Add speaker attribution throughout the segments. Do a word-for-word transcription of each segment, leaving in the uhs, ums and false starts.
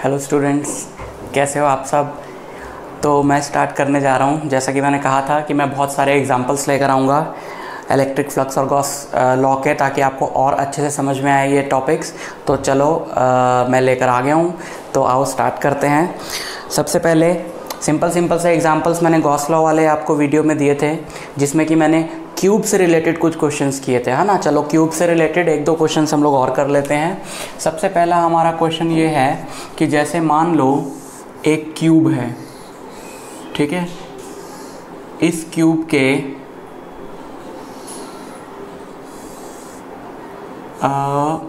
Speaker 1: Hello students, कैसे हो आप सब। तो मैं स्टार्ट करने जा रहा हूँ। जैसा कि मैंने कहा था कि मैं बहुत सारे एग्जांपल्स लेकर आऊँगा इलेक्ट्रिक फ्लक्स और गॉस लॉ के, ताकि आपको और अच्छे से समझ में आए ये टॉपिक्स। तो चलो आ, मैं लेकर आ गया हूँ, तो आओ स्टार्ट करते हैं। सबसे पहले सिंपल सिंपल से एग्जांपल्स मैंने गॉस लॉ वाले आपको वीडियो में दिए थे, जिसमें कि मैंने क्यूब से रिलेटेड कुछ क्वेश्चंस किए थे, है ना। चलो क्यूब से रिलेटेड एक दो क्वेश्चंस हम लोग और कर लेते हैं। सबसे पहला हमारा क्वेश्चन ये है कि जैसे मान लो एक क्यूब है, ठीक है। इस क्यूब के आ,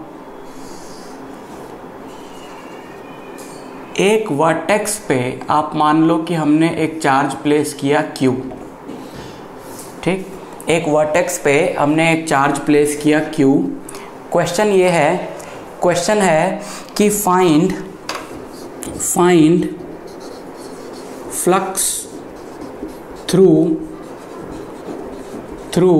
Speaker 1: एक वर्टेक्स पे आप मान लो कि हमने एक चार्ज प्लेस किया Q, ठीक। एक वर्टेक्स पे हमने एक चार्ज प्लेस किया Q। क्वेश्चन ये है क्वेश्चन है कि find find flux through through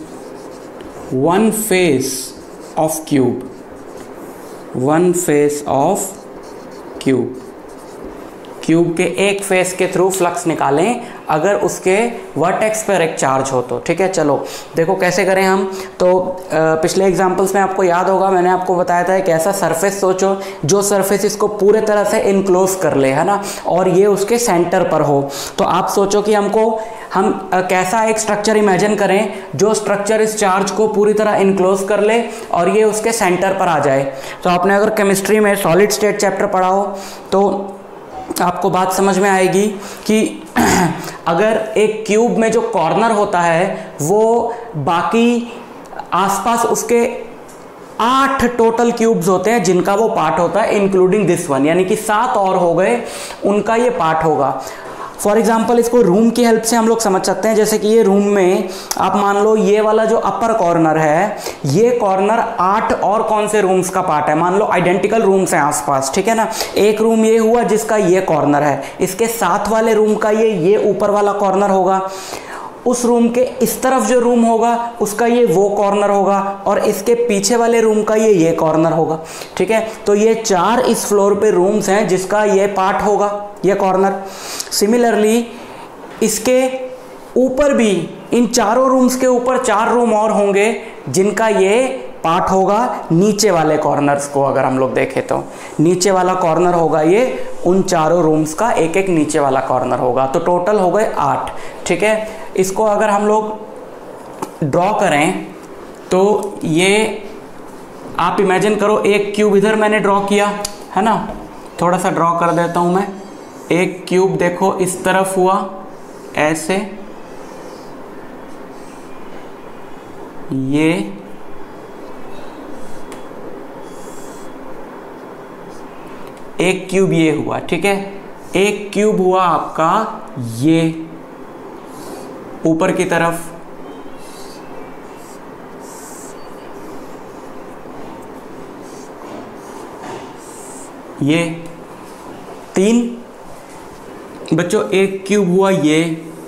Speaker 1: one face of cube one face of cube cube के एक फेस के थ्रू फ्लक्स निकालें अगर उसके वर्टेक्स पर एक चार्ज हो तो, ठीक है। चलो देखो कैसे करें हम। तो पिछले एग्जांपल्स में आपको याद होगा, मैंने आपको बताया था एक ऐसा सरफेस सोचो जो सरफेस इसको पूरे तरह से इनक्लोज कर ले, है ना, और ये उसके सेंटर पर हो। तो आप सोचो कि हमको हम कैसा एक स्ट्रक्चर इमेजिन करें जो स्ट्रक्चर इस चार्ज को पूरी तरह इनक्लोज कर ले और ये उसके सेंटर पर आ जाए। तो आपने अगर केमिस्ट्री में सॉलिड स्टेट चैप्टर पढ़ा हो तो आपको बात समझ में आएगी कि अगर एक क्यूब में जो कॉर्नर होता है वो बाकी आसपास उसके आठ टोटल क्यूब्स होते हैं जिनका वो पार्ट होता है, इंक्लूडिंग दिस वन, यानी कि सात और हो गए उनका ये पार्ट होगा। फॉर एग्जाम्पल इसको रूम की हेल्प से हम लोग समझ सकते हैं। जैसे कि ये रूम में आप मान लो ये वाला जो अपर कॉर्नर है, ये कॉर्नर आठ और कौन से रूम्स का पार्ट है, मान लो आइडेंटिकल रूम्स हैं आसपास, ठीक है ना। एक रूम ये हुआ जिसका ये कॉर्नर है, इसके साथ वाले रूम का ये ये ऊपर वाला कॉर्नर होगा, उस रूम के इस तरफ जो रूम होगा उसका ये वो कॉर्नर होगा, और इसके पीछे वाले रूम का ये ये कॉर्नर होगा, ठीक है। तो ये चार इस फ्लोर पे रूम्स हैं जिसका ये पार्ट होगा, ये कॉर्नर। सिमिलरली इसके ऊपर भी इन चारों रूम्स के ऊपर चार रूम और होंगे जिनका ये पार्ट होगा नीचे वाले कॉर्नर्स को। अगर हम लोग देखें तो नीचे वाला कॉर्नर होगा ये उन चारों रूम्स का एक एक नीचे वाला कॉर्नर होगा। तो टोटल हो गए आठ, ठीक है। इसको अगर हम लोग ड्रॉ करें तो ये आप इमेजिन करो एक क्यूब इधर मैंने ड्रॉ किया, है ना। थोड़ा सा ड्रॉ कर देता हूं मैं। एक क्यूब देखो इस तरफ हुआ ऐसे, ये एक क्यूब ये हुआ, ठीक है। एक क्यूब हुआ आपका ये ऊपर की तरफ, ये तीन बच्चों, एक क्यूब हुआ ये,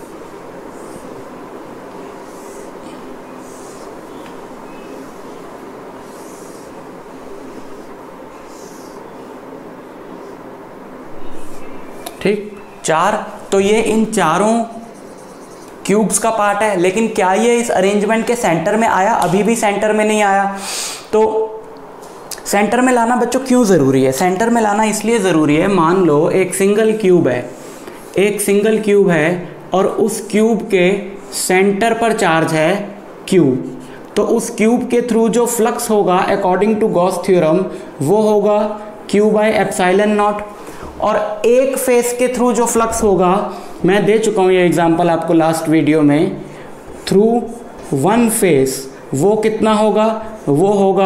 Speaker 1: ठीक, चार। तो ये इन चारों क्यूब्स का पार्ट है। लेकिन क्या ये इस अरेंजमेंट के सेंटर में आया? अभी भी सेंटर में नहीं आया। तो सेंटर में लाना बच्चों क्यों ज़रूरी है? सेंटर में लाना इसलिए ज़रूरी है, मान लो एक सिंगल क्यूब है, एक सिंगल क्यूब है और उस क्यूब के सेंटर पर चार्ज है Q। तो उस क्यूब के थ्रू जो फ्लक्स होगा अकॉर्डिंग टू गॉस थ्योरम वो होगा Q बाय एप्सिलॉन नॉट। और एक फेस के थ्रू जो फ्लक्स होगा, मैं दे चुका हूं ये एग्जांपल आपको लास्ट वीडियो में, थ्रू वन फेस वो कितना होगा? वो होगा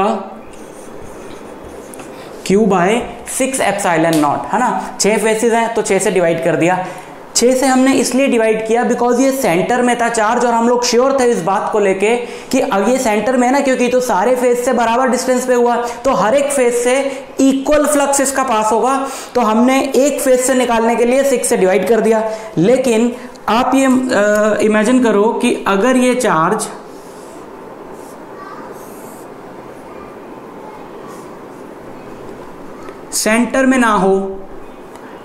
Speaker 1: Q by six epsilon naught, है ना। छह फेसेस हैं तो छह से डिवाइड कर दिया। छह से हमने इसलिए डिवाइड किया बिकॉज ये सेंटर में था चार्ज, और हम लोग श्योर थे इस बात को लेके कि अब ये सेंटर में है ना, क्योंकि तो सारे फेस से बराबर डिस्टेंस पे हुआ तो हर एक फेस से इक्वल फ्लक्स इसका पास होगा। तो हमने एक फेस से निकालने के लिए सिक्स से डिवाइड कर दिया। लेकिन आप ये इमेजिन करो कि अगर ये चार्ज सेंटर में ना हो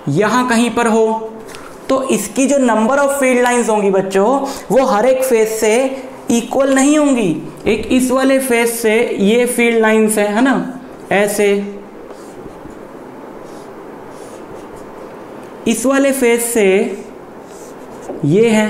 Speaker 1: यहां कहीं पर हो, तो इसकी जो नंबर ऑफ फील्ड लाइंस होंगी बच्चों वो हर एक फेस से इक्वल नहीं होंगी। एक इस वाले फेस से ये फील्ड लाइंस है, है ना, ऐसे, इस वाले फेस से ये है,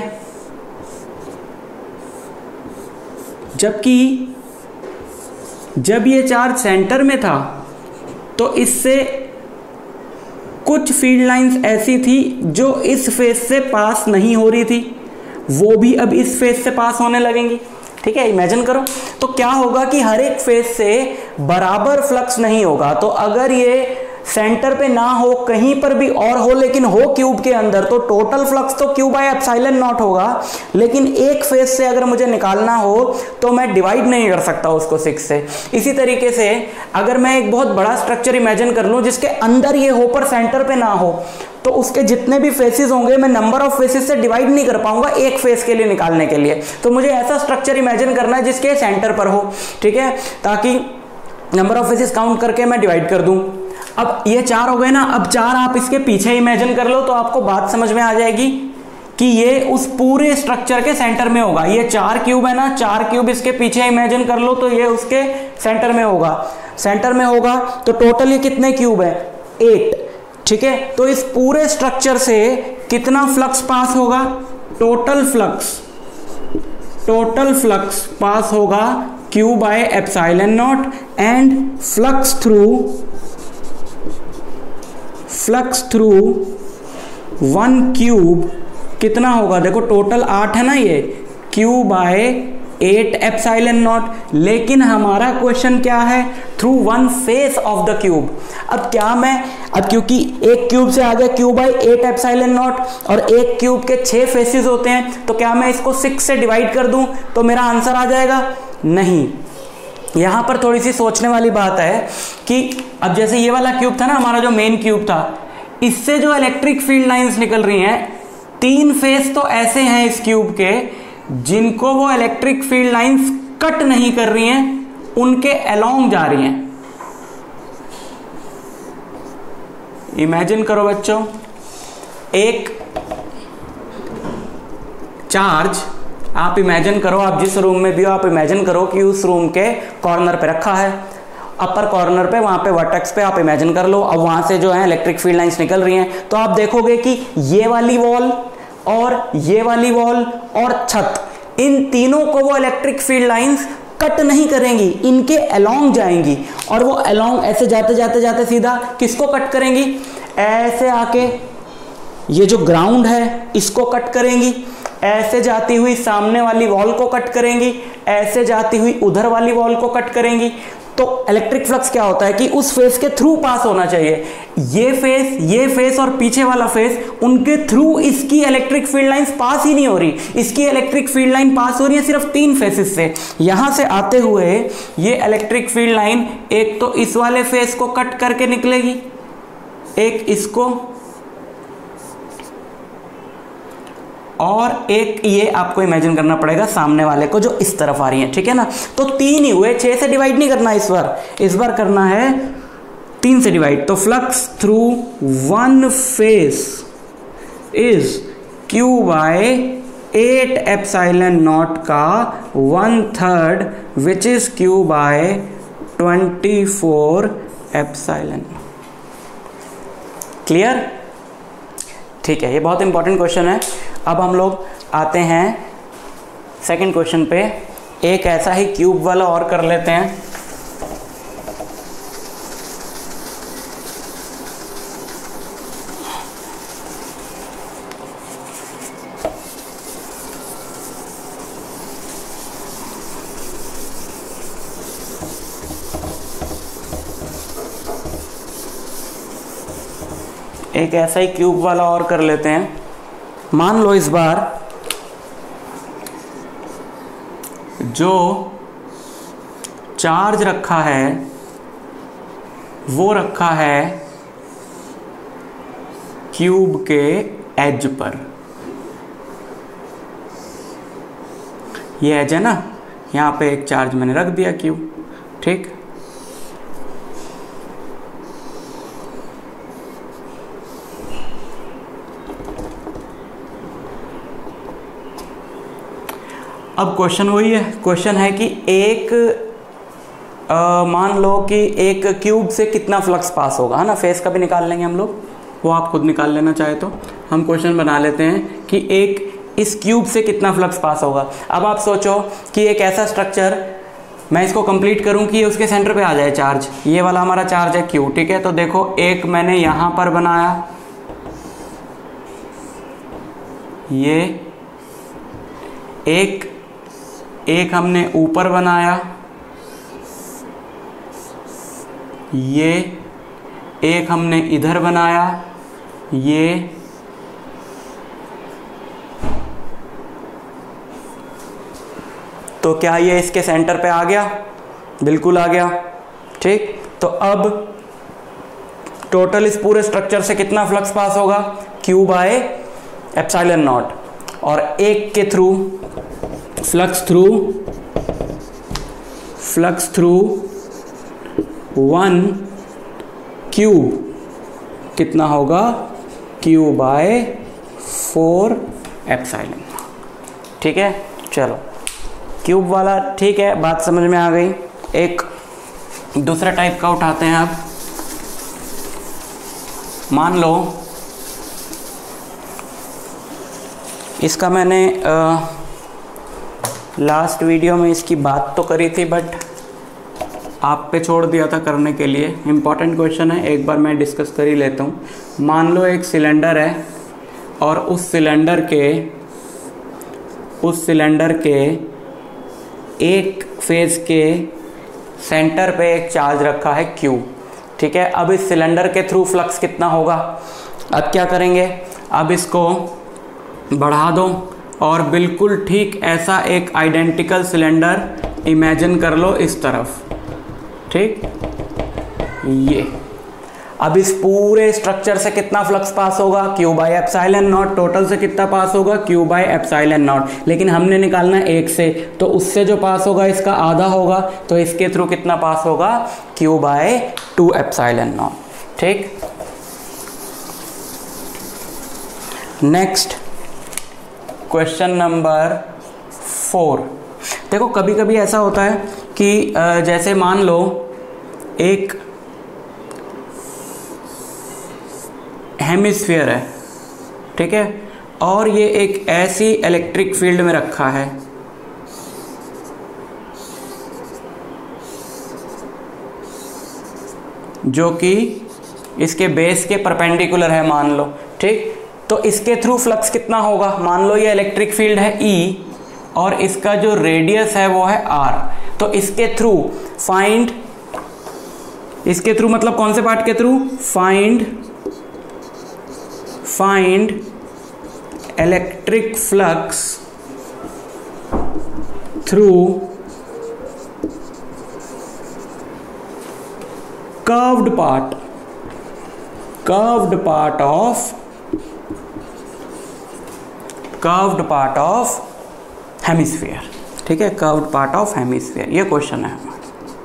Speaker 1: जबकि जब ये चार्ज सेंटर में था तो इससे कुछ फील्ड लाइंस ऐसी थी जो इस फेस से पास नहीं हो रही थी, वो भी अब इस फेस से पास होने लगेंगी। ठीक है, इमेजिन करो। तो क्या होगा कि हर एक फेस से बराबर फ्लक्स नहीं होगा। तो अगर ये सेंटर पे ना हो, कहीं पर भी और हो, लेकिन हो क्यूब के अंदर, तो टोटल फ्लक्स तो क्यू बाय एप्सिलॉन नॉट होगा। लेकिन एक फेस से अगर मुझे निकालना हो तो मैं डिवाइड नहीं कर सकता उसको सिक्स से। इसी तरीके से अगर मैं एक बहुत बड़ा स्ट्रक्चर इमेजिन कर लूं जिसके अंदर ये हो पर सेंटर पे ना हो, तो उसके जितने भी फेसेस होंगे मैं नंबर ऑफ फेसेस से डिवाइड नहीं कर पाऊंगा एक फेस के लिए निकालने के लिए। तो मुझे ऐसा स्ट्रक्चर इमेजिन करना है जिसके सेंटर पर हो, ठीक है, ताकि नंबर ऑफ फेसेस काउंट करके मैं डिवाइड कर दूं। अब ये चार हो गए ना, अब चार आप इसके पीछे इमेजिन कर लो तो आपको बात समझ में आ जाएगी कि ये उस पूरे स्ट्रक्चर के सेंटर में होगा। ये चार क्यूब है ना, चार क्यूब इसके पीछे इमेजिन कर लो तो ये उसके सेंटर में होगा। सेंटर में होगा तो टोटल ये कितने क्यूब है? एट। ठीक है, तो इस पूरे स्ट्रक्चर से कितना फ्लक्स पास होगा? Total flux total flux pass होगा Q by epsilon naught, and flux through flux through one cube कितना होगा? देखो टोटल आठ है ना, ये Q by eight epsilon naught. लेकिन हमारा क्वेश्चन क्या है? Through one face of the cube. अब क्या मैं अब क्योंकि एक क्यूब से आगे Q by eight epsilon naught और एक क्यूब के छह फेसेस होते हैं, तो क्या मैं इसको सिक्स से डिवाइड कर दूं तो मेरा आंसर आ जाएगा? नहीं। यहां पर थोड़ी सी सोचने वाली बात है कि अब जैसे ये वाला क्यूब था ना, हमारा जो मेन क्यूब था, इससे जो इलेक्ट्रिक फील्ड लाइंस निकल रही हैं, तीन फेस तो ऐसे हैं इस क्यूब के जिनको वो इलेक्ट्रिक फील्ड लाइंस कट नहीं कर रही हैं, उनके अलोंग जा रही हैं। इमेजिन करो बच्चों, एक चार्ज आप इमेजिन करो, आप जिस रूम में भी हो आप इमेजिन करो कि उस रूम के कॉर्नर पे रखा है, अपर कॉर्नर पे, वहां पे वर्टेक्स पे आप इमेजिन कर लो। अब वहां से जो है इलेक्ट्रिक फील्ड लाइंस निकल रही हैं, तो आप देखोगे कि ये वाली वॉल और ये वाली वॉल और छत, इन तीनों को वो इलेक्ट्रिक फील्ड लाइंस कट नहीं करेंगी, इनके अलोंग जाएंगी। और वो अलोंग ऐसे जाते जाते जाते सीधा किसको कट करेंगी? ऐसे आके ये जो ग्राउंड है इसको कट करेंगी, ऐसे जाती हुई सामने वाली वॉल को कट करेंगी, ऐसे जाती हुई उधर वाली वॉल को कट करेंगी। तो इलेक्ट्रिक फ्लक्स क्या होता है कि उस फेस के थ्रू पास होना चाहिए। ये फेस, ये फेस और पीछे वाला फेस, उनके थ्रू इसकी इलेक्ट्रिक फील्ड लाइंस पास ही नहीं हो रही। इसकी इलेक्ट्रिक फील्ड लाइन पास हो रही है सिर्फ तीन फेसेस से। यहां से आते हुए ये इलेक्ट्रिक फील्ड लाइन एक तो इस वाले फेस को कट करके निकलेगी, एक इसको, और एक ये आपको इमेजिन करना पड़ेगा सामने वाले को जो इस तरफ आ रही है। ठीक है ना, तो तीन ही हुए, छह से डिवाइड नहीं करना इस बार, इस बार करना है तीन से डिवाइड। तो flux through one face is Q by eight epsilon naught का one third, which is Q by twenty four epsilon. Clear? ठीक है, ये बहुत इंपॉर्टेंट क्वेश्चन है। अब हम लोग आते हैं सेकंड क्वेश्चन पे। एक ऐसा ही क्यूब वाला और कर लेते हैं। एक ऐसा ही क्यूब वाला और कर लेते हैं। मान लो इस बार जो चार्ज रखा है वो रखा है क्यूब के एज पर। ये एज है ना, यहां पे एक चार्ज मैंने रख दिया क्यूब, ठीक। अब क्वेश्चन वही है, क्वेश्चन है कि एक आ, मान लो कि एक क्यूब से कितना फ्लक्स पास होगा, है ना। फेस का भी निकाल लेंगे हम लोग, वो आप खुद निकाल लेना चाहे तो। हम क्वेश्चन बना लेते हैं कि एक इस क्यूब से कितना फ्लक्स पास होगा। अब आप सोचो कि एक ऐसा स्ट्रक्चर, मैं इसको कंप्लीट करूं कि ये उसके सेंटर पे आ जाए चार्ज, ये वाला हमारा चार्ज है क्यू, ठीक है। तो देखो एक मैंने यहां पर बनाया, ये एक एक हमने ऊपर बनाया, ये एक हमने इधर बनाया, ये तो क्या ये इसके सेंटर पे आ गया? बिल्कुल आ गया, ठीक। तो अब टोटल इस पूरे स्ट्रक्चर से कितना फ्लक्स पास होगा? Q by epsilon naught. और एक के through flux through flux through one cube कितना होगा? क्यू बाय फोर एप्सिलॉन, ठीक है। चलो क्यूब वाला ठीक है, बात समझ में आ गई। एक दूसरा टाइप का उठाते हैं अब। मान लो इसका मैंने आ, लास्ट वीडियो में इसकी बात तो करी थी, बट आप पे छोड़ दिया था करने के लिए। इम्पॉर्टेंट क्वेश्चन है, एक बार मैं डिस्कस कर ही लेता हूँ। मान लो एक सिलेंडर है और उस सिलेंडर के उस सिलेंडर के एक फेज के सेंटर पे एक चार्ज रखा है क्यू, ठीक है। अब इस सिलेंडर के थ्रू फ्लक्स कितना होगा? अब क्या करेंगे? अब इसको बढ़ा दो और बिल्कुल ठीक ऐसा एक आइडेंटिकल सिलेंडर इमेजिन कर लो इस तरफ, ठीक। ये अब इस पूरे स्ट्रक्चर से कितना फ्लक्स पास होगा? Q by epsilon naught. Total से कितना पास होगा? Q by epsilon naught. लेकिन हमने निकालना है एक से, तो उससे जो पास होगा इसका आधा होगा, तो इसके थ्रू कितना पास होगा? Q by two epsilon naught, ठीक। Next question number four. देखो कभी कभी ऐसा होता है कि जैसे मान लो एक हेमिस्फीयर है, ठीक है, और ये एक ऐसी इलेक्ट्रिक फील्ड में रखा है जो कि इसके बेस के परपेंडिकुलर है, मान लो, ठीक। तो इसके थ्रू फ्लक्स कितना होगा? मान लो ये इलेक्ट्रिक फील्ड है E और इसका जो रेडियस है वो है R। तो इसके थ्रू फाइंड, इसके थ्रू मतलब कौन से पार्ट के through? Find find electric flux through curved part curved part of curved part of hemisphere, ठीक है, कर्व्ड पार्ट ऑफ हेमिस्फीयर। ये क्वेश्चन है हमारा,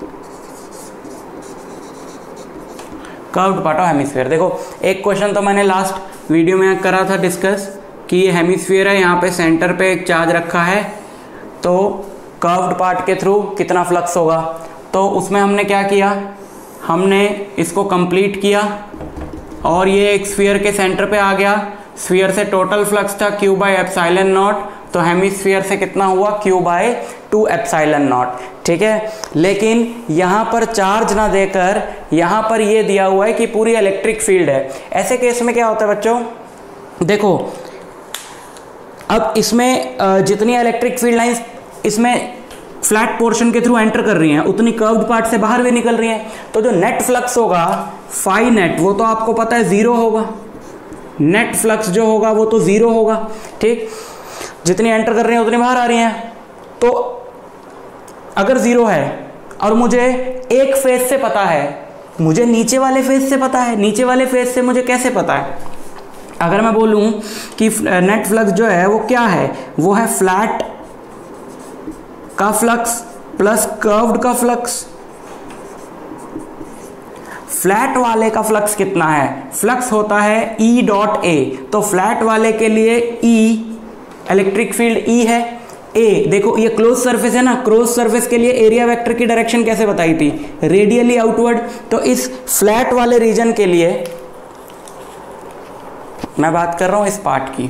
Speaker 1: कर्व्ड पार्ट ऑफ हेमिस्फीयर। देखो एक क्वेश्चन तो मैंने लास्ट वीडियो में करा था डिस्कस कि ये हेमिस्फीयर है, यहाँ पे सेंटर पे एक चार्ज रखा है, तो कर्व्ड पार्ट के थ्रू कितना फ्लक्स होगा। तो उसमें हमने क्या किया? हमने इसको कंप्लीट किया और ये एक स्फीयर के सेंटर पे आ गया। स्फीयर से टोटल फ्लक्स था क्यू बाय एप्सिलॉन नॉट, तो हेमिस्फीयर से कितना हुआ? Q by two epsilon naught, ठीक है। लेकिन यहाँ पर चार्ज ना देकर यहाँ पर ये दिया हुआ है कि पूरी इलेक्ट्रिक फील्ड है। ऐसे केस में क्या होता है बच्चों? देखो अब इसमें जितनी इलेक्ट्रिक फील्ड लाइंस इसमें फ्लैट पोर्शन के थ्रू एंटर कर रही हैं, उतनी कर्व्ड पार्ट से बाहर भी निकल रही हैं। तो जो नेट फ्लक्स होगा फाई नेट, वो तो आपको पता है जीरो होगा। नेट फ्लक्स जो होगा वो तो जीरो होगा, ठीक। जितनी एंटर कर रही हैं उतनी बाहर आ रही हैं। तो अगर जीरो है और मुझे एक फेज से पता है, मुझे नीचे वाले फेज से पता है, नीचे वाले फेज से मुझे कैसे पता है? अगर मैं बोलूं कि नेट फ्लक्स जो है वो क्या है, वो है फ्लैट का फ्लक्स प्लस कर्व्ड का फ्लक्स। फ्लैट वाले का फ्लक्स कितना है? फ्लक्स होता है E डॉट ए। तो फ्लैट वाले के लिए E इलेक्ट्रिक फील्ड E है, ए, देखो ये क्लोज सरफेस है ना, क्लोज सरफेस के लिए एरिया वेक्टर की डायरेक्शन कैसे बताई थी, रेडियली आउटवर्ड। तो इस फ्लैट वाले रीजन के लिए मैं बात कर रहा हूं इस पार्ट की,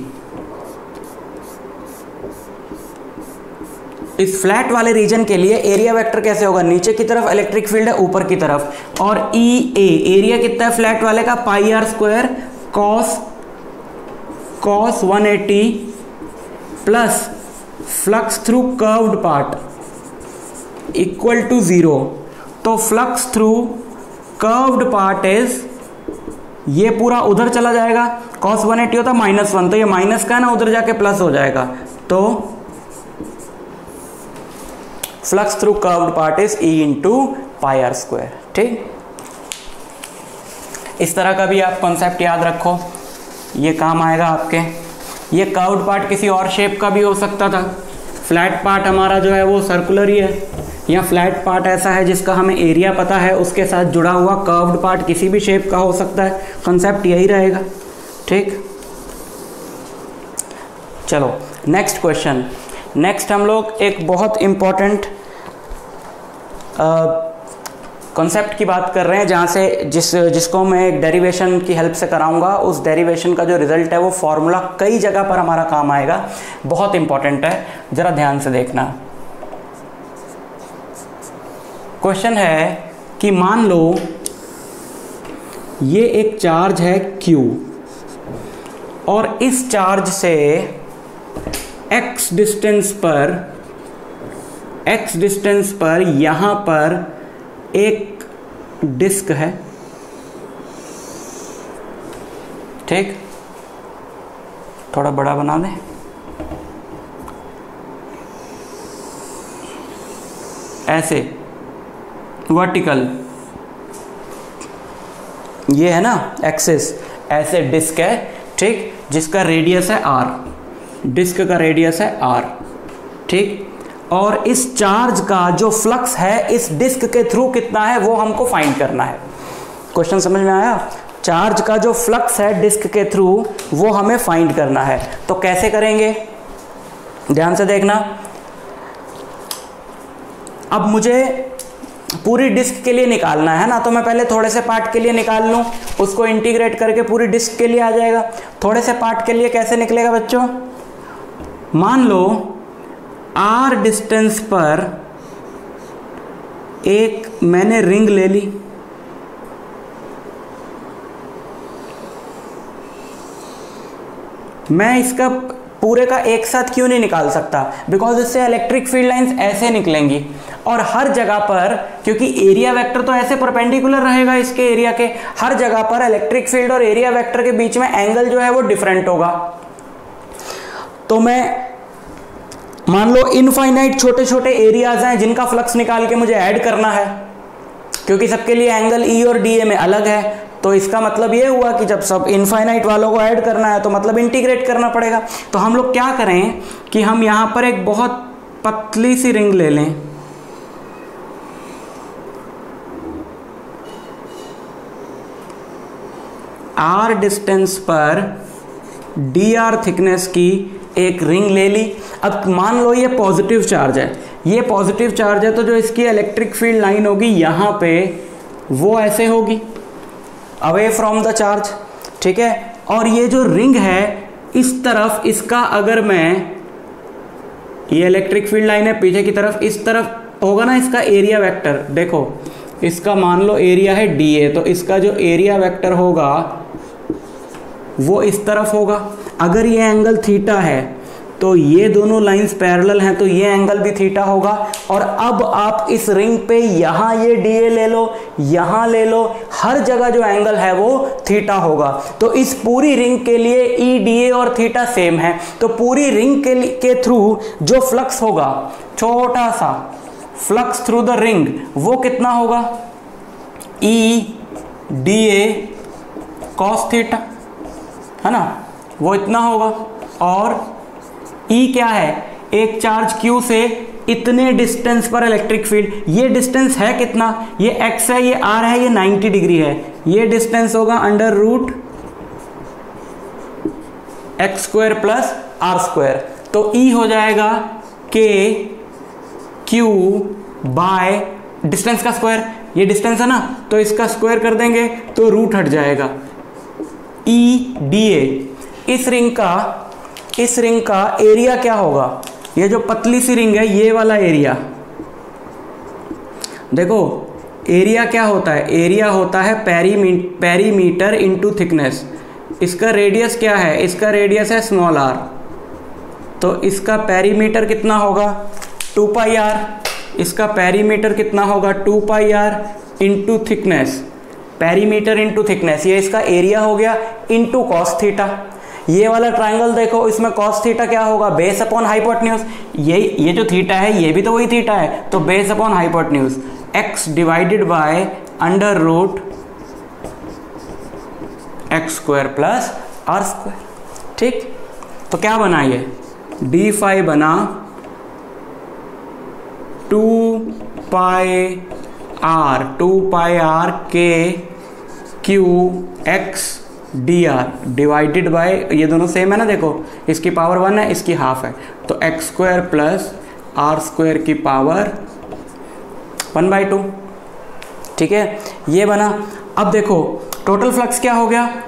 Speaker 1: इस फ्लैट वाले रीजन के लिए एरिया वेक्टर कैसे होगा, नीचे की तरफ इलेक्ट्रिक फील्ड है, ऊपर की तरफ, और ई ए एरिया कितना है फ्लैट वाले का, pi R square cos cos one eighty plus flux through curved part equal to zero. तो flux through curved part is, ये पूरा उधर चला जाएगा, कॉस वन एटी होता माइनस वन, तो ये माइनस का है ना, उधर जाके प्लस हो जाएगा। तो flux through curved part is E into pi R square. ठीक, इस तरह का भी आप कॉन्सेप्ट याद रखो, ये काम आएगा आपके। ये कर्व्ड पार्ट किसी और शेप का भी हो सकता था, फ्लैट पार्ट हमारा जो है वो सर्कुलर ही है, या फ्लैट पार्ट ऐसा है जिसका हमें एरिया पता है, उसके साथ जुड़ा हुआ कर्व्ड पार्ट किसी भी शेप का हो सकता है, कॉन्सेप्ट यही रहेगा। ठीक, चलो नेक्स्ट क्वेश्चन। नेक्स्ट हम लोग एक बहुत इंपॉर्टेंट कॉन्सेप्ट की बात कर रहे हैं, जहाँ से जिस जिसको मैं एक डेरिवेशन की हेल्प से कराऊंगा, उस डेरिवेशन का जो रिजल्ट है वो फॉर्मूला कई जगह पर हमारा काम आएगा, बहुत इंपॉर्टेंट है, ज़रा ध्यान से देखना। क्वेश्चन है कि मान लो ये एक चार्ज है Q, और इस चार्ज से x डिस्टेंस पर x डिस्टेंस पर यहां पर एक डिस्क है। ठीक, थोड़ा बड़ा बना दें, ऐसे वर्टिकल, ये है ना एक्सिस, ऐसे डिस्क है। ठीक, जिसका रेडियस है r, डिस्क का रेडियस है r। ठीक, और इस चार्ज का जो फ्लक्स है इस डिस्क के थ्रू कितना है वो हमको फाइंड करना है। क्वेश्चन समझ में आया? चार्ज का जो फ्लक्स है डिस्क के थ्रू वो हमें फाइंड करना है। तो कैसे करेंगे, ध्यान से देखना। अब मुझे पूरी डिस्क के लिए निकालना है ना, तो मैं पहले थोड़े से पार्ट के लिए निकाल लूं, उसको इंटीग्रेट करके पूरी डिस्क के लिए आ जाएगा। थोड़े से पार्ट के लिए कैसे निकलेगा बच्चों, मान लो r डिस्टेंस पर एक मैंने रिंग ले ली, मैं इसका पूरे का एक साथ क्यों नहीं निकाल सकता, बिकॉज इससे इलेक्ट्रिक फील्ड लाइंस ऐसे निकलेंगी, और हर जगह पर, क्योंकि एरिया वेक्टर तो ऐसे परपेंडिकुलर रहेगा इसके एरिया के, हर जगह पर इलेक्ट्रिक फील्ड और एरिया वेक्टर के बीच में एंगल जो है वो डिफरेंट होगा। तो मैं मान लो इनफाइनाइट छोटे छोटे एरियाज हैं जिनका फ्लक्स निकाल के मुझे ऐड करना है, क्योंकि सबके लिए एंगल ई और डी ए में अलग है। तो इसका मतलब ये हुआ कि जब सब इनफाइनाइट वालों को ऐड करना है तो मतलब इंटीग्रेट करना पड़ेगा। तो हम लोग क्या करें कि हम यहां पर एक बहुत पतली सी रिंग ले लें, आर डिस्टेंस पर डी आर थिकनेस की एक रिंग ले ली। अब मान लो ये पॉजिटिव चार्ज है, ये पॉजिटिव चार्ज है, तो जो इसकी इलेक्ट्रिक फील्ड लाइन होगी यहाँ पे वो ऐसे होगी, अवे फ्रॉम द चार्ज। ठीक है, और ये जो रिंग है इस तरफ, इसका अगर मैं, ये इलेक्ट्रिक फील्ड लाइन है पीछे की तरफ, इस तरफ होगा ना इसका एरिया वेक्टर, देखो इसका मान लो एरिया है डी ए, तो इसका जो एरिया वेक्टर होगा वो इस तरफ होगा। अगर ये एंगल थीटा है तो ये दोनों लाइंस पैरेलल हैं, तो ये एंगल भी थीटा होगा। और अब आप इस रिंग पे यहाँ ये डी ए ले लो, यहाँ ले लो, हर जगह जो एंगल है वो थीटा होगा। तो इस पूरी रिंग के लिए ई डी ए और थीटा सेम है, तो पूरी रिंग के, के थ्रू जो फ्लक्स होगा, छोटा सा फ्लक्स थ्रू द रिंग, वो कितना होगा, E D A cos theta, है ना, वो इतना होगा। और E क्या है, एक चार्ज Q से इतने डिस्टेंस पर इलेक्ट्रिक फील्ड, ये डिस्टेंस है कितना, ये x है, ये r है, ये नाइन्टी डिग्री है, ये डिस्टेंस होगा under root x square plus are square. तो E हो जाएगा के क्यू बाय डिस्टेंस का स्क्वायर, ये डिस्टेंस है ना, तो इसका स्क्वायर कर देंगे तो रूट हट जाएगा। ई डी ए, इस रिंग का इस रिंग का एरिया क्या होगा? ये जो पतली सी रिंग है ये वाला एरिया, देखो एरिया क्या होता है? एरिया होता है पेरीमी पेरीमीटर इंटू थिकनेस। इसका रेडियस क्या है? इसका रेडियस है स्मॉल आर, तो इसका पेरीमीटर कितना होगा? Two pi R. इसका पेरीमीटर कितना होगा? Two pi R into thickness, perimeter into thickness, ये इसका एरिया हो गया इंटू कॉस थीटा। ये वाला ट्राइंगल देखो, इसमें कॉस थीटा क्या होगा? Base upon hypotenuse. ये ये जो थीटा है ये भी तो वही थीटा है, तो base upon hypotenuse, X divided by under root x square plus are square. ठीक, तो क्या बना ये? डी फाइव बना two pi R two pi R K Q X D R divided by, ये दोनों सेम है ना, देखो इसकी पावर वन है इसकी हाफ है, तो X square plus are square की पावर वन बाई टू। ठीक है, ये बना। अब देखो टोटल फ्लक्स क्या हो गया?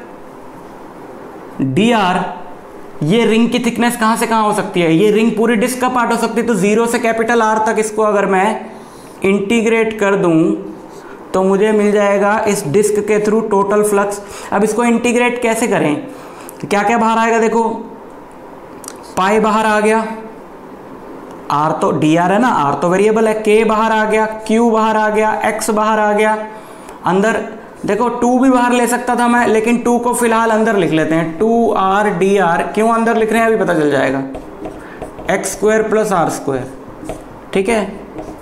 Speaker 1: डी आर, ये रिंग की थिकनेस कहाँ से कहाँ हो सकती है? ये रिंग पूरी डिस्क का पार्ट हो सकती है, तो जीरो से कैपिटल आर तक इसको अगर मैं इंटीग्रेट कर दूं तो मुझे मिल जाएगा इस डिस्क के थ्रू टोटल फ्लक्स। अब इसको इंटीग्रेट कैसे करें? तो क्या क्या बाहर आएगा? देखो पाई बाहर आ गया, आर तो डी आर है ना, आर तो वेरिएबल है, के बाहर आ गया, क्यू बाहर आ गया, एक्स बाहर आ गया, अंदर देखो टू भी बाहर ले सकता था मैं, लेकिन टू को फिलहाल अंदर लिख लेते हैं, टू आर डी आर। क्यों अंदर लिख रहे हैं अभी पता चल जाएगा, X square plus are square. ठीक है,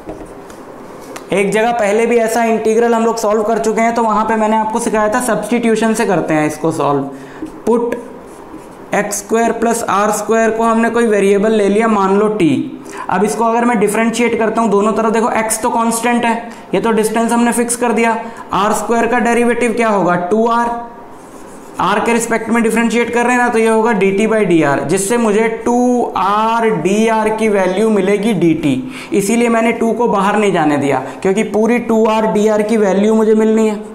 Speaker 1: एक जगह पहले भी ऐसा इंटीग्रल हम लोग सॉल्व कर चुके हैं, तो वहां पे मैंने आपको सिखाया था सब्स्टिट्यूशन से करते हैं इसको solve. Put X square plus are square को हमने कोई वेरिएबल ले लिया, मान लो टी। अब इसको अगर मैं डिफरेंशिएट करता हूं दोनों तरफ, देखो एक्स तो कांस्टेंट है, ये तो डिस्टेंस हमने फिक्स कर दिया। आर स्क्वायर का डेरिवेटिव क्या होगा? टू आर, आर के रिस्पेक्ट में डिफरेंशिएट कर रहे हैं ना, तो ये होगा D T by D R, जिससे मुझे टू आर डी आर की वैल्यू मिलेगी डी टी। इसीलिए मैंने टू को बाहर नहीं जाने दिया, क्योंकि पूरी टू आर डी आर की वैल्यू मुझे मिलनी है।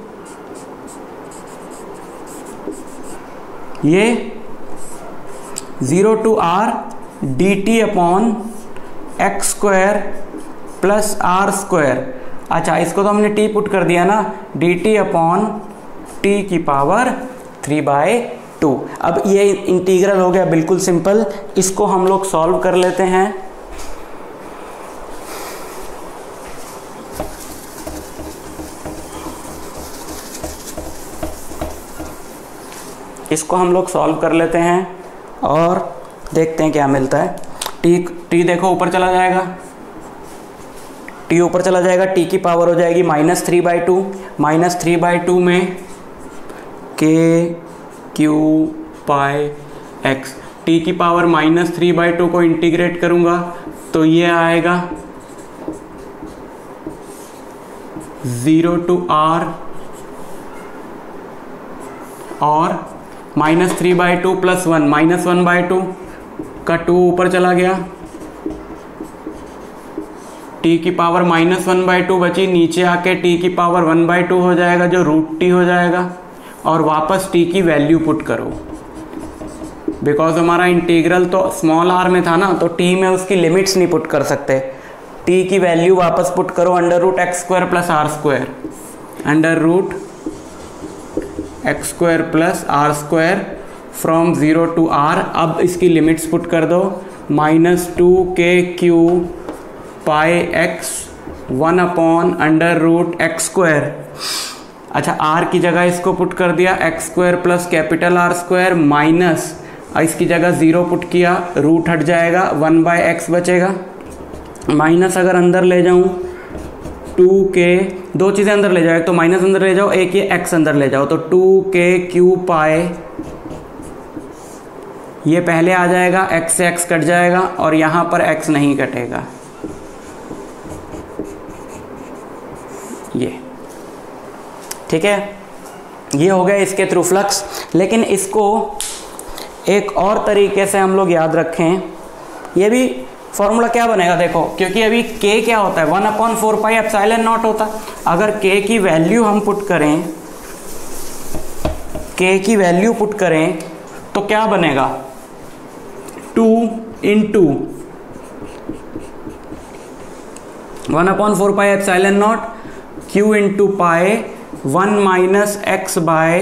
Speaker 1: ये zero to R D T upon X square plus are square. अच्छा, इसको तो हमने टी पुट कर दिया ना, डी टी अपॉन टी की पावर थ्री बाई टू। अब ये इंटीग्रल हो गया बिल्कुल सिंपल, इसको हम लोग सॉल्व कर लेते हैं। इसको हम लोग सॉल्व कर लेते हैं और देखते हैं क्या मिलता है। टी टी देखो ऊपर चला जाएगा, टी ऊपर चला जाएगा, टी की पावर हो जाएगी minus three by two. Minus three by two में K Q pi X, T की power minus three by two को इंटीग्रेट करूंगा तो ये आएगा ज़ीरो टू आर और minus three by two plus one, minus one by two का two ऊपर चला गया, टी की power minus one by two बची, नीचे आके टी की पावर वन बाई टू हो जाएगा जो रूट टी हो जाएगा, और वापस टी की वैल्यू पुट करो। बिकॉज हमारा इंटीग्रल तो स्मॉल आर में था ना, तो टी में उसकी लिमिट्स नहीं पुट कर सकते। टी की वैल्यू वापस पुट करो, under root x square plus are square, under root x square plus are square from zero to R. अब इसकी लिमिट्स पुट कर दो, minus two K Q pi X one upon under root x square. अच्छा, R की जगह इसको put कर दिया X square plus capital R square minus, इसकी जगह ज़ीरो पुट किया, रूट हट जाएगा, वन बाय एक्स बचेगा, माइनस अगर अंदर ले जाऊं टू के, दो चीज़ें अंदर ले जाओ, एक तो माइनस अंदर ले जाओ, एक ये एक्स अंदर ले जाओ, तो टू के क्यू पाए, ये पहले आ जाएगा, एक्स से एक्स कट जाएगा और यहाँ पर एक्स नहीं कटेगा, ये ठीक है। ये हो गया इसके थ्रू फ्लक्स। लेकिन इसको एक और तरीके से हम लोग याद रखें, ये भी फॉर्मूला क्या बनेगा देखो, क्योंकि अभी के क्या होता है, one upon four pi epsilon naught होता। अगर के की वैल्यू हम पुट करें, के की वैल्यू पुट करें तो क्या बनेगा, two into one upon four pi epsilon naught Q into pi one minus x by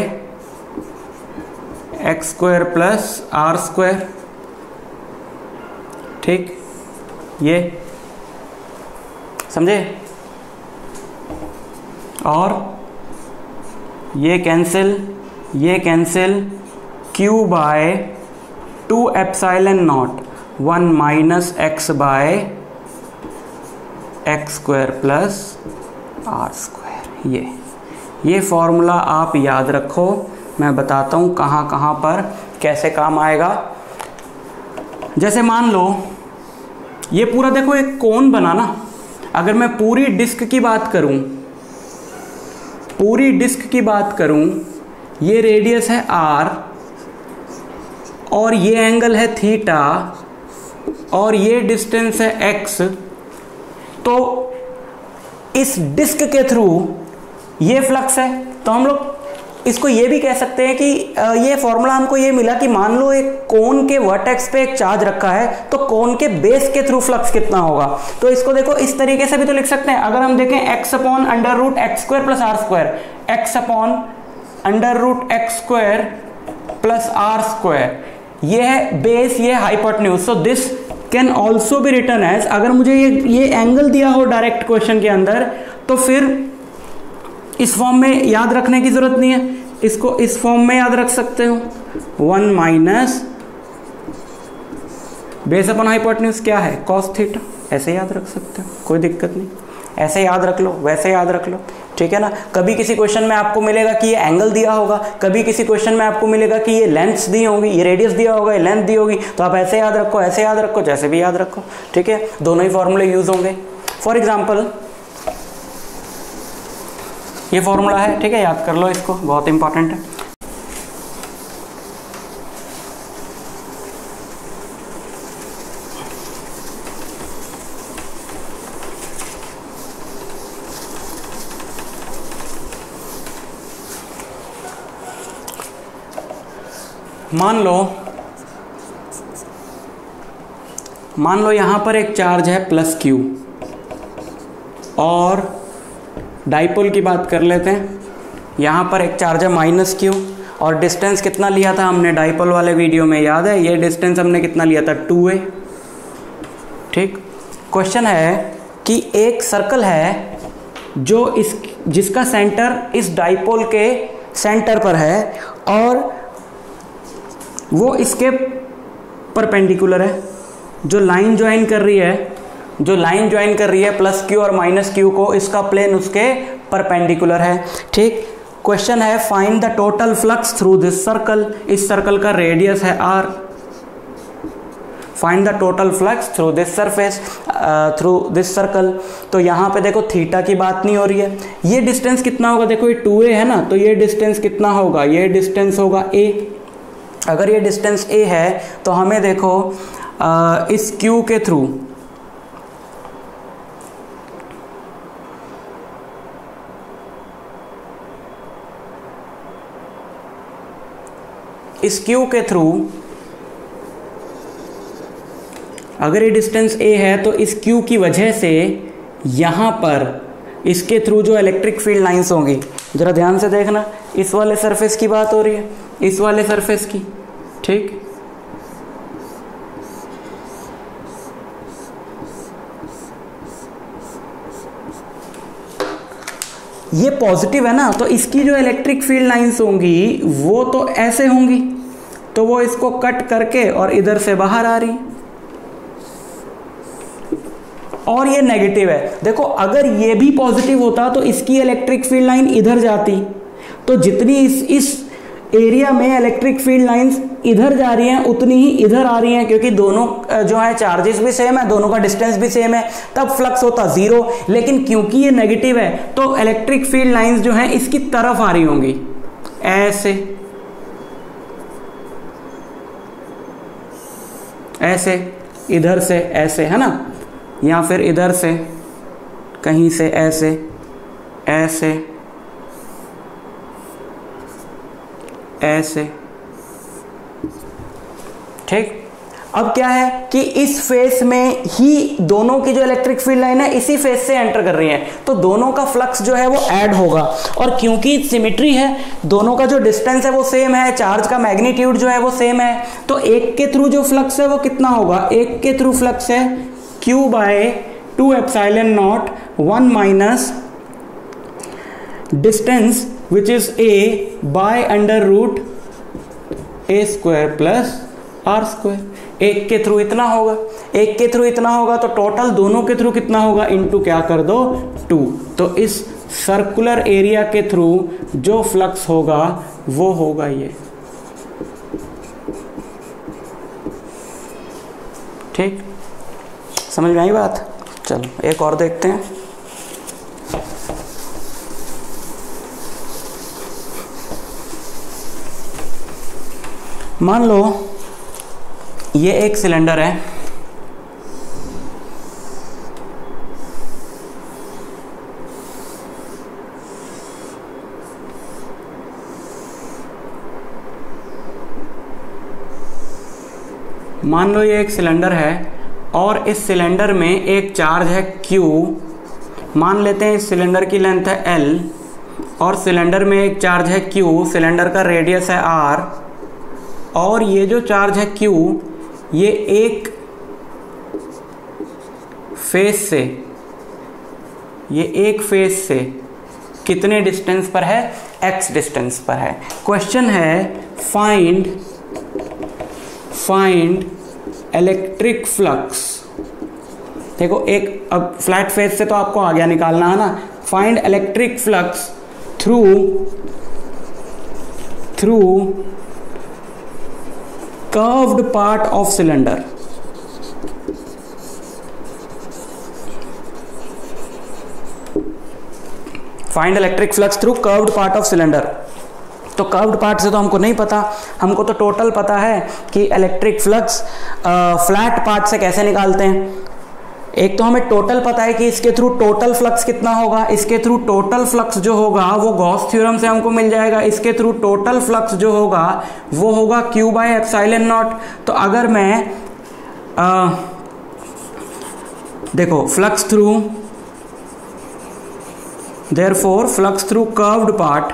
Speaker 1: X square plus are square. ठीक, ये समझे, और ये कैंसिल, ये cancel, q by two epsilon naught one minus x by X square plus are square. ये ये formula आप याद रखो, मैं बताता हूँ कहाँ कहाँ पर कैसे काम आएगा। जैसे मान लो ये पूरा देखो एक कोन बना ना, अगर मैं पूरी डिस्क की बात करूं, पूरी डिस्क की बात करूं, ये रेडियस है आर और ये एंगल है थीटा और ये डिस्टेंस है एक्स, तो इस डिस्क के थ्रू ये फ्लक्स है। तो हम लोग इसको ये भी कह सकते हैं कि ये फॉर्मूला हमको ये मिला कि मान लो एक कोन के वर्टेक्स पे एक चार्ज रखा है तो कोन के बेस के थ्रू फ्लक्स कितना होगा। तो इसको देखो इस तरीके से भी तो लिख सकते हैं, अगर हम देखें X upon under root x square plus are square, X upon under root x square plus are square, ये है बेस, ये hypotenuse. So this can also be written as, अगर मुझे ये ये एंगल दिया हो डायरेक्ट क्वेश्चन के अंदर तो फिर इस फॉर्म में याद रखने की जरूरत नहीं है, इसको इस फॉर्म में याद रख सकते हो, one minus base upon hypotenuse क्या है, कॉस थीटा, ऐसे याद रख सकते हो, कोई दिक्कत नहीं, ऐसे याद रख लो, वैसे याद रख लो, ठीक है ना। कभी किसी क्वेश्चन में आपको मिलेगा कि ये एंगल दिया होगा, कभी किसी क्वेश्चन में आपको मिलेगा कि ये लेंथ दी होगी, ये रेडियस दिया होगा, ये लेंथ दी होगी, तो आप ऐसे याद रखो, ऐसे याद रखो, जैसे भी याद रखो, ठीक है, दोनों ही फॉर्मूले यूज होंगे। फॉर एग्जाम्पल ये फॉर्मूला है, ठीक है, याद कर लो इसको, बहुत इंपॉर्टेंट है। मान लो मान लो यहां पर एक चार्ज है प्लस क्यू, और डाइपोल की बात कर लेते हैं, यहाँ पर एक चार्ज है माइनस क्यू, और डिस्टेंस कितना लिया था हमने डाइपोल वाले वीडियो में, याद है, ये डिस्टेंस हमने कितना लिया था, टू ए। ठीक, क्वेश्चन है कि एक सर्कल है जो इस जिसका सेंटर इस डाइपोल के सेंटर पर है और वो इसके परपेंडिकुलर है, जो लाइन ज्वाइन कर रही है जो लाइन ज्वाइन कर रही है प्लस क्यू और माइनस क्यू को, इसका प्लेन उसके परपेंडिकुलर है। ठीक, क्वेश्चन है find the total flux through this circle, इस सर्कल का रेडियस है R, find the total flux through this surface through this circle. तो यहाँ पे देखो थीटा की बात नहीं हो रही है, ये डिस्टेंस कितना होगा, देखो ये टू ए है ना, तो ये डिस्टेंस कितना होगा, ये डिस्टेंस होगा ए। अगर ये डिस्टेंस ए है तो हमें देखो आ, इस क्यू के थ्रू इस क्यू के थ्रू अगर ये डिस्टेंस ए है तो इस क्यू की वजह से यहाँ पर इसके थ्रू जो इलेक्ट्रिक फील्ड लाइंस होंगी, जरा ध्यान से देखना, इस वाले सरफेस की बात हो रही है, इस वाले सरफेस की। ठीक, ये पॉजिटिव है ना, तो इसकी जो इलेक्ट्रिक फील्ड लाइंस होंगी वो तो ऐसे होंगी, तो वो इसको कट करके और इधर से बाहर आ रही, और ये नेगेटिव है। देखो अगर ये भी पॉजिटिव होता तो इसकी इलेक्ट्रिक फील्ड लाइन इधर जाती, तो जितनी इस इस एरिया में इलेक्ट्रिक फील्ड लाइंस इधर जा रही हैं उतनी ही इधर आ रही हैं, क्योंकि दोनों जो है चार्जेस भी सेम है, दोनों का डिस्टेंस भी सेम है, तब फ्लक्स होता जीरो। लेकिन क्योंकि ये नेगेटिव है तो इलेक्ट्रिक फील्ड लाइंस जो हैं इसकी तरफ आ रही होंगी, ऐसे ऐसे इधर से ऐसे, है ना, या फिर इधर से कहीं से ऐसे ऐसे ऐसे, ठीक। अब क्या है कि इस फेस में ही दोनों की जो इलेक्ट्रिक फील्ड लाइन है इसी फेस से एंटर कर रही है, तो दोनों का फ्लक्स जो है वो ऐड होगा। और क्योंकि सिमेट्री है, दोनों का जो डिस्टेंस है वो सेम है, चार्ज का मैग्नीट्यूड जो है वो सेम है, तो एक के थ्रू जो फ्लक्स है वो कितना होगा, एक के थ्रू फ्लक्स है Q by two epsilon naught one minus distance which is A by under root A square plus are square. एक के थ्रू इतना होगा, एक के थ्रू इतना होगा, तो टोटल दोनों के थ्रू कितना होगा, इनटू क्या कर दो, टू। तो इस सर्कुलर एरिया के थ्रू जो फ्लक्स होगा वो होगा ये, ठीक। समझ में आई बात? चलो एक और देखते हैं। मान लो ये एक सिलेंडर है, मान लो ये एक सिलेंडर है और इस सिलेंडर में एक चार्ज है Q, मान लेते हैं इस सिलेंडर की लेंथ है L और सिलेंडर में एक चार्ज है Q, सिलेंडर का रेडियस है R, और ये जो चार्ज है Q ये एक फेस से, ये एक फेस से कितने डिस्टेंस पर है, x डिस्टेंस पर है। क्वेश्चन है फाइंड फाइंड इलेक्ट्रिक फ्लक्स। देखो एक, अब फ्लैट फेस से तो आपको आ गया निकालना है ना, find electric flux through through curved part of cylinder. Find electric flux through curved part of cylinder. तो कर्व्ड पार्ट से तो हमको नहीं पता, हमको तो टोटल पता है कि इलेक्ट्रिक फ्लक्स फ्लैट पार्ट से कैसे निकालते हैं। एक तो हमें टोटल पता है कि इसके थ्रू टोटल फ्लक्स कितना होगा, इसके थ्रू टोटल फ्लक्स जो होगा वो गॉस थ्योरम से हमको मिल जाएगा, इसके थ्रू टोटल फ्लक्स जो होगा वो होगा क्यू बाय एप्सिलॉन नॉट। तो अगर मैं आ, देखो flux through, therefore flux through curved part,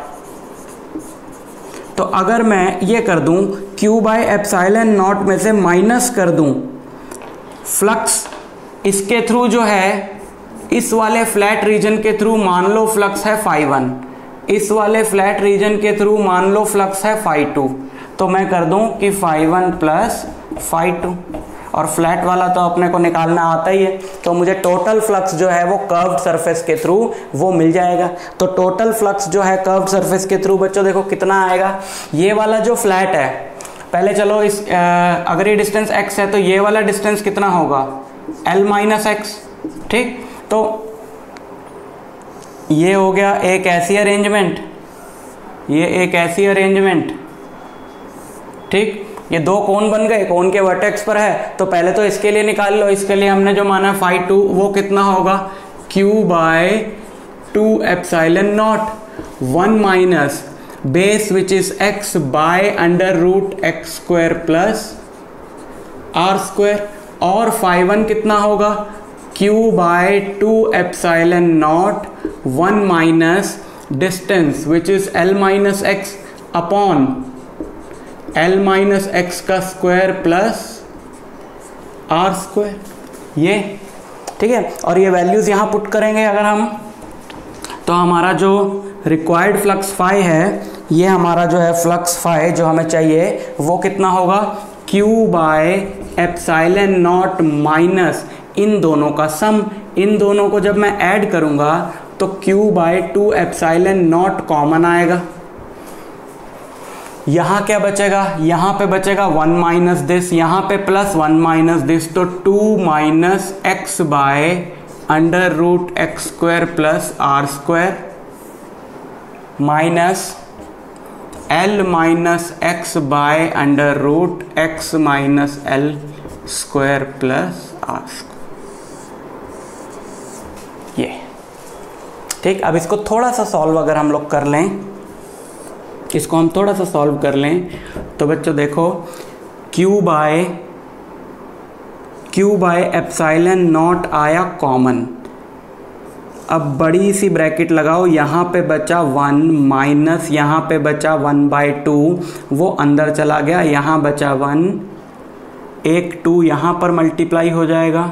Speaker 1: तो अगर मैं ये कर दूं Q बाय एप्सिलॉन नॉट में से माइनस कर दूं फ्लक्स इसके थ्रू जो है, इस वाले फ्लैट रीजन के थ्रू मान लो फ्लक्स है फाइव वन, इस वाले फ्लैट रीजन के थ्रू मान लो फ्लक्स है फाइव टू, तो मैं कर दूं कि phi one plus phi two, और फ्लैट वाला तो अपने को निकालना आता ही है, तो मुझे टोटल फ्लक्स जो है वो कर्व्ड सरफेस के थ्रू वो मिल जाएगा। तो टोटल फ्लक्स जो है कर्व्ड सरफेस के थ्रू बच्चों देखो कितना आएगा, ये वाला जो फ्लैट है, पहले चलो इस आ, अगर ये डिस्टेंस x है तो ये वाला डिस्टेंस कितना होगा, L माइनस एक्स, ठीक। तो ये हो गया एक ऐसी अरेंजमेंट, ये एक ऐसी अरेंजमेंट, ठीक। ये दो कोण बन गए, कोण के वर्टेक्स पर है, तो पहले तो इसके लिए निकाल लो। इसके लिए हमने जो माना फाइव टू वो कितना होगा, Q by two epsilon naught one minus base which is x by under root x square plus are square, और फाइव वन कितना होगा, Q by two epsilon naught one minus distance which is L minus x upon L minus x का square plus are square, ये ठीक है। और ये values यहाँ पुट करेंगे अगर हम, तो हमारा जो रिक्वायर्ड फ्लक्स फाई है, ये हमारा जो है फ्लक्स फाई जो हमें चाहिए वो कितना होगा, Q by epsilon naught minus इन दोनों का सम, इन दोनों को जब मैं ऐड करूंगा तो Q by two epsilon naught common आएगा। यहाँ क्या बचेगा, यहाँ पे बचेगा वन माइनस दिस, यहाँ पे प्लस वन माइनस दिस, तो two minus x by under root x square plus are square minus L minus x by under root x minus L square plus are square, ये ठीक। अब इसको थोड़ा सा solve अगर हम लोग कर लें, इसको हम थोड़ा सा सॉल्व कर लें तो बच्चों देखो, Q by Q by epsilon naught आया कॉमन। अब बड़ी सी ब्रैकेट लगाओ, यहाँ पे बचा वन माइनस यहाँ पे बचा वन बाई टू, वो अंदर चला गया, यहाँ बचा वन, एक टू यहाँ पर मल्टीप्लाई हो जाएगा,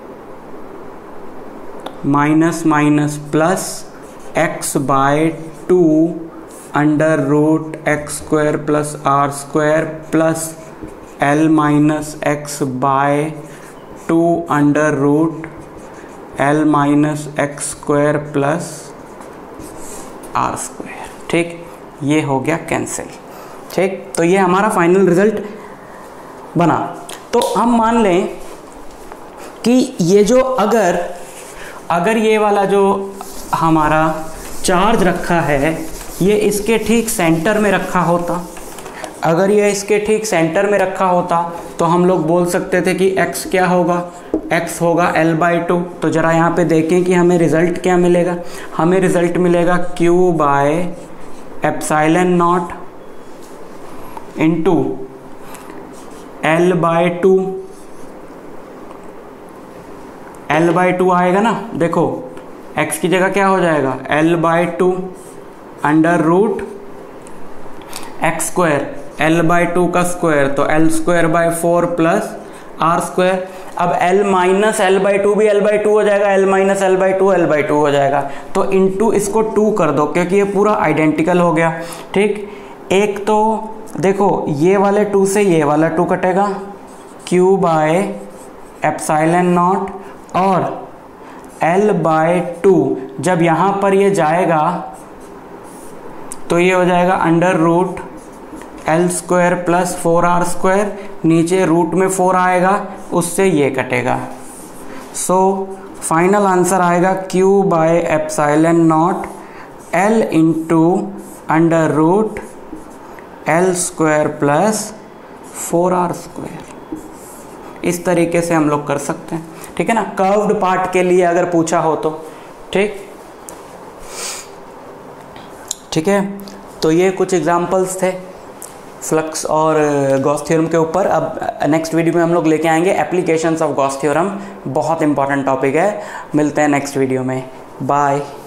Speaker 1: minus minus plus x by two under root x square plus are square plus L minus x by two under root L minus x square plus are square. ठीक, ये हो गया cancel. ठीक, तो ये हमारा फाइनल रिजल्ट बना। तो हम मान लें कि ये जो अगर अगर ये वाला जो हमारा चार्ज रखा है ये इसके ठीक सेंटर में रखा होता, अगर ये इसके ठीक सेंटर में रखा होता तो हम लोग बोल सकते थे कि x क्या होगा, x होगा L बाई टू। तो ज़रा यहाँ पे देखें कि हमें रिज़ल्ट क्या मिलेगा। हमें रिज़ल्ट मिलेगा Q by epsilon naught into L by two, L by two आएगा ना, देखो x की जगह क्या हो जाएगा L by two under root x square, L by two का स्क्वायर तो L square by four plus are square. अब L minus L by two भी L बाई टू हो जाएगा, L minus L by two L by two हो जाएगा। तो into इसको टू कर दो क्योंकि ये पूरा आइडेंटिकल हो गया। ठीक, एक तो देखो ये वाले टू से ये वाला टू कटेगा, Q बाय एप्साइलन नॉट और L बाय टू जब यहाँ पर ये जाएगा तो ये हो जाएगा under root L square plus four r square, नीचे रूट में फोर आएगा उससे ये कटेगा। सो फाइनल आंसर आएगा Q by epsilon naught L into under root L square plus four r square. इस तरीके से हम लोग कर सकते हैं। ठीक है ना, कर्व्ड पार्ट के लिए अगर पूछा हो तो। ठीक ठीक है, तो ये कुछ एग्जांपल्स थे फ्लक्स और गॉस थ्योरम के ऊपर। अब नेक्स्ट वीडियो में हम लोग लेके आएंगे एप्लीकेशंस ऑफ गॉस थ्योरम, बहुत इंपॉर्टेंट टॉपिक है। मिलते हैं नेक्स्ट वीडियो में, बाय।